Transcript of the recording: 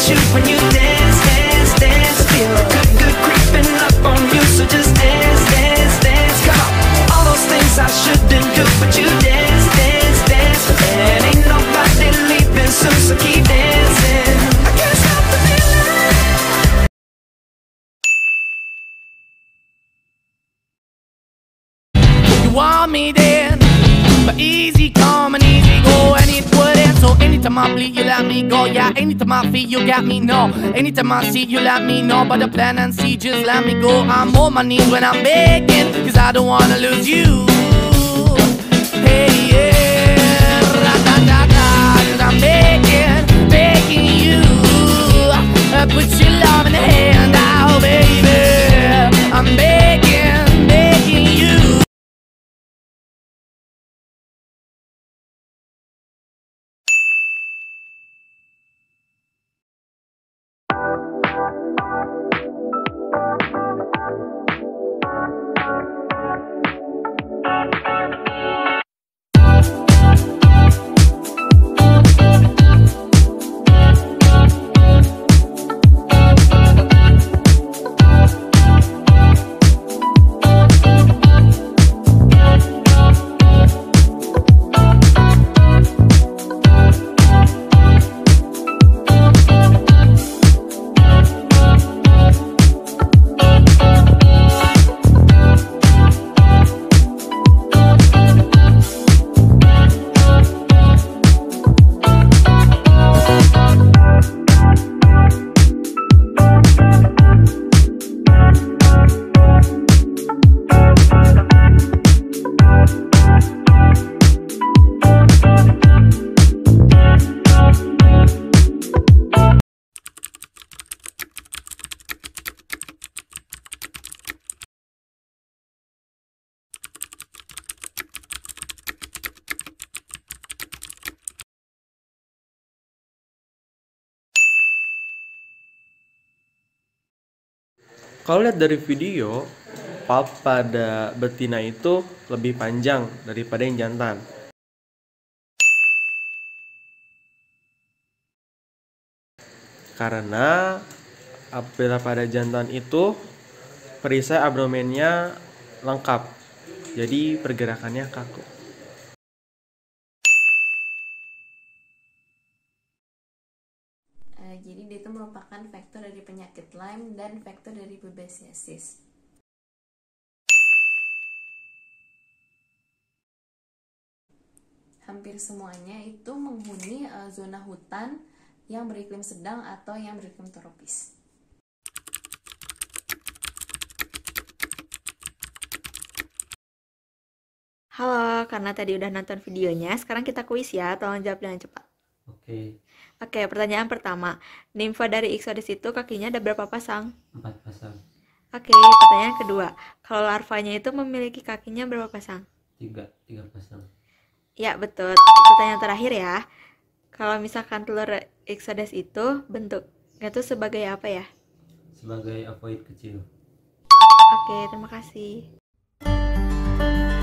shoot when you dance, dance, dance. Feel the good, good creeping up on you, so just dance, dance, dance. Come on, all those things I shouldn't do, but you dance, dance, dance. And ain't nobody leaving soon, so keep dancing. I can't stop the feeling. You want me then, but easy come and easy go, and it wouldn't. So anytime I bleed, you let me go. Yeah, anytime I feel, you got me, no. Anytime I see, you let me know. But the plan and see, just let me go. I'm on my knees when I'm begging, cause I don't wanna lose you. Hey, yeah, ra-da-da-da, cause I'm begging, begging you. Put your love in the hand now, baby. I'm begging, begging you. Kalau lihat dari video, pulp pada betina itu lebih panjang daripada yang jantan. Karena apabila pada jantan itu perisai abdomennya lengkap, jadi pergerakannya kaku. Jadi dia itu merupakan faktor dari penyakit Lyme dan faktor dari pubesiasis. Hampir semuanya itu menghuni zona hutan yang beriklim sedang atau yang beriklim tropis. Halo, karena tadi udah nonton videonya, sekarang kita kuis ya, tolong jawab dengan cepat. Oke, pertanyaan pertama. Nimfa dari Ixodes itu kakinya ada berapa pasang? 4 pasang. Oke, pertanyaan kedua. Kalau larvanya itu memiliki kakinya berapa pasang? 3 pasang. Ya, betul. Pertanyaan terakhir ya. Kalau misalkan telur Ixodes itu bentuknya itu sebagai apa ya? Sebagai ovoid kecil. Oke, terima kasih.